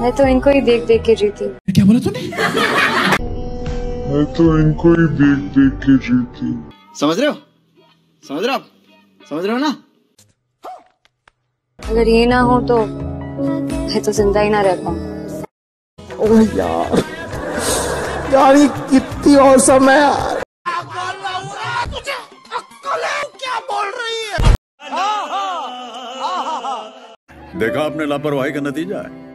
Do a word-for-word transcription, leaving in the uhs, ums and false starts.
मैं तो इनको ही देख देख के जीती। क्या बोला तूने? मैं तो इनको ही देख देख के जीती। समझ रहे हो? समझ रहे हो आप? समझ रहे हो ना? अगर ये ना हो तो मैं तो जिंदा ही ना रह पाऊँ। ओह यार, यार ये कितनी औसम है यार। क्या बोल रही है? देखा आपने लापरवाही का नतीजा है।